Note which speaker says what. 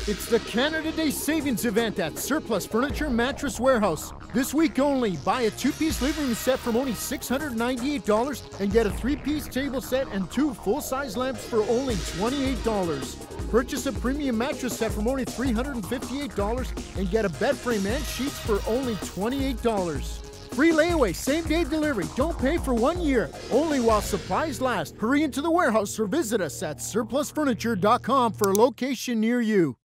Speaker 1: It's the Canada Day Savings Event at Surplus Furniture Mattress Warehouse. This week only, buy a 2-piece living room set from only $698 and get a 3-piece table set and 2 full-size lamps for only $28. Purchase a premium mattress set from only $358 and get a bed frame and sheets for only $28. Free layaway, same-day delivery. Don't pay for 1 year. Only while supplies last. Hurry into the warehouse or visit us at surplusfurniture.com for a location near you.